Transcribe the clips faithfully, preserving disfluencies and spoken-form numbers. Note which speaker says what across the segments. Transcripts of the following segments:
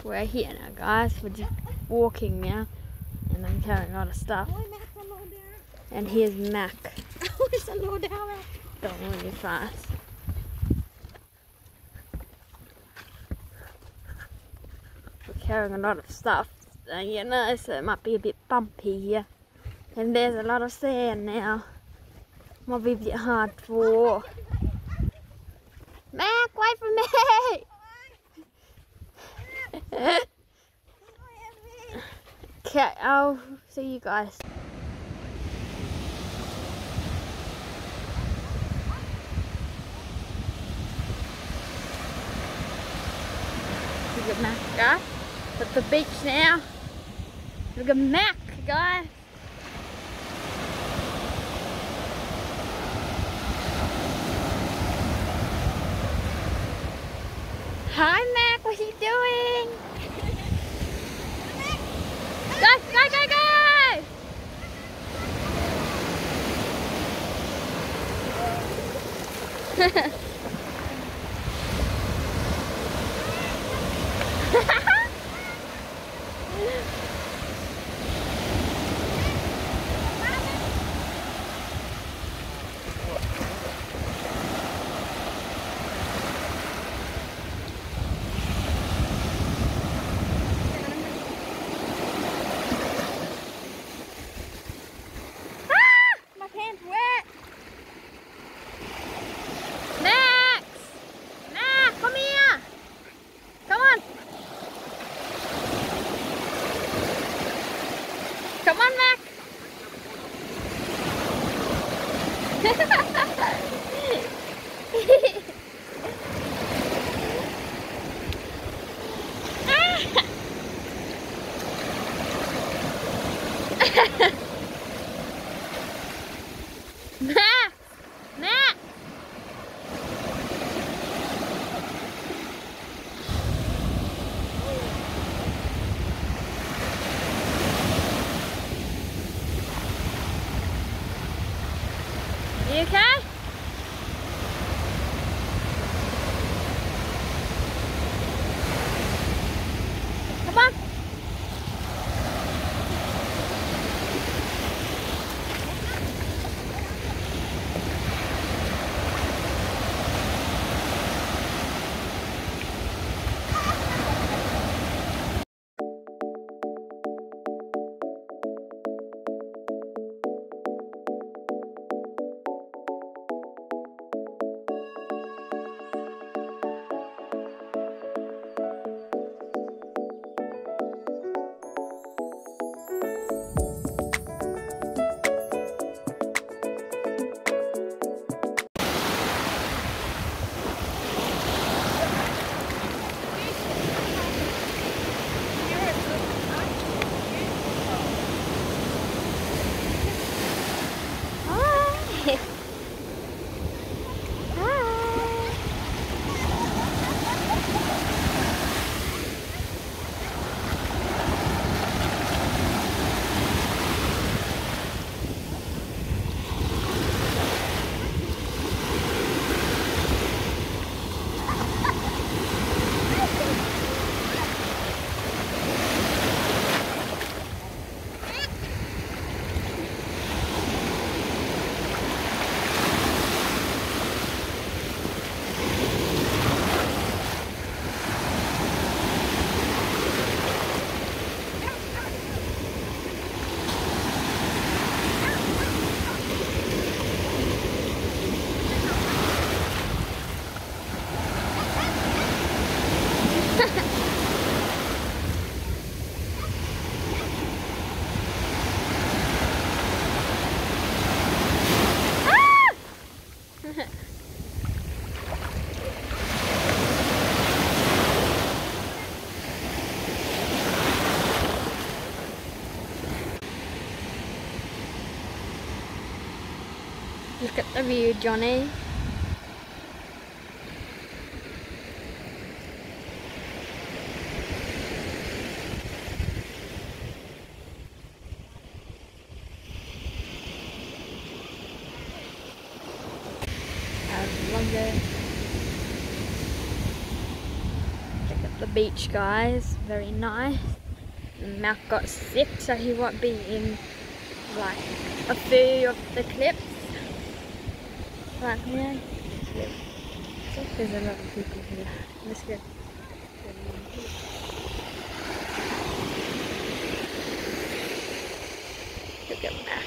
Speaker 1: We're here now, guys. We're just walking now, and I'm carrying a lot of stuff. And here's Mac. Going really fast. We're carrying a lot of stuff, so, you know, so it might be a bit bumpy here. And there's a lot of sand now. Might be a bit hard to walk. Mac, wait for me! Okay, I'll see you guys. Look at Mac, guys. At the beach now. Look at Mac, guys. Hi, Mac. What are you doing? Go, go, go, go! Come on, Mac. Mac, Mac. You okay? Come on. Look at the view, Johnny. Longer. Check out the the beach, guys. Very nice. Mac got sick, so he won't be in like a few of the clips. Right here. There's a lot of people here. Let's go. Look at Mac.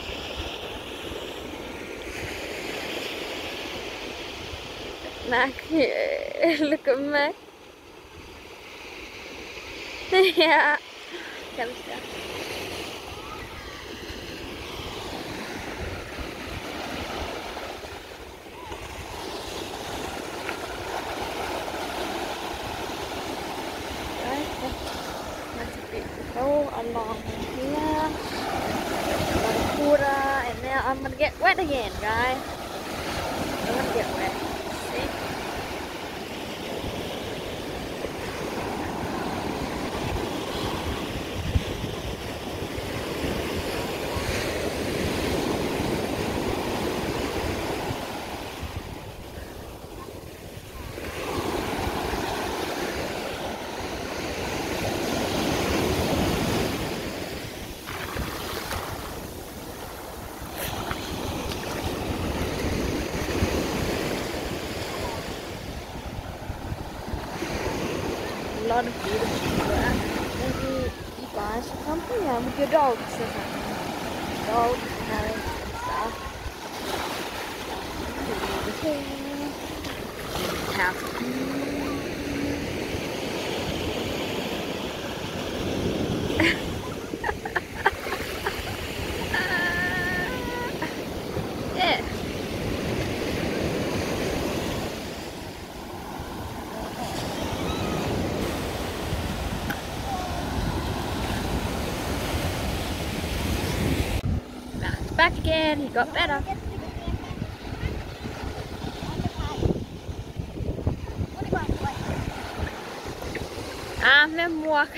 Speaker 1: Mac here. Look at Mac. Yeah. Come down. That's a beautiful along here. A lot of water, and now I'm gonna get wet again, guys. I'm gonna get wet. See? A lot of beautiful people. Maybe you guys should come here with your dogs or something. Dogs and parrots and stuff. Yeah. Back again, he got better. Ah, let him walk.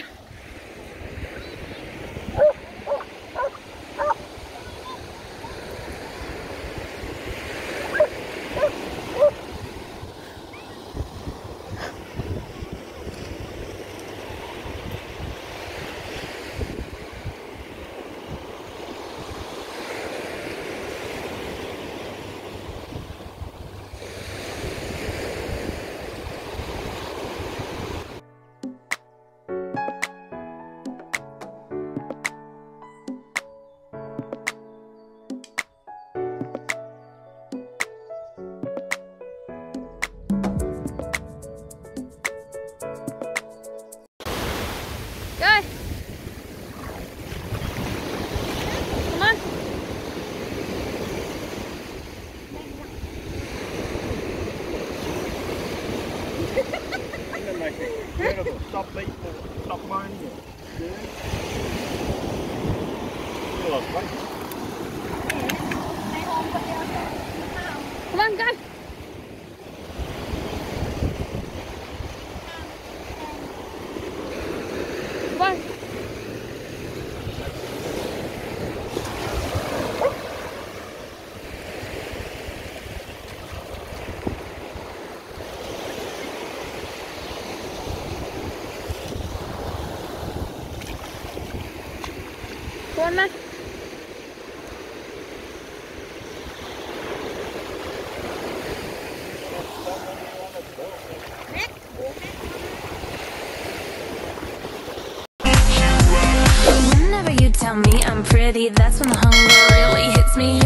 Speaker 2: Beautiful. Stop beating it. Stop moaning it. Yeah. Feel like waiting.
Speaker 1: Come on, go. Come on. Go on, man.
Speaker 3: Whenever you tell me I'm pretty, that's when the hunger really hits me.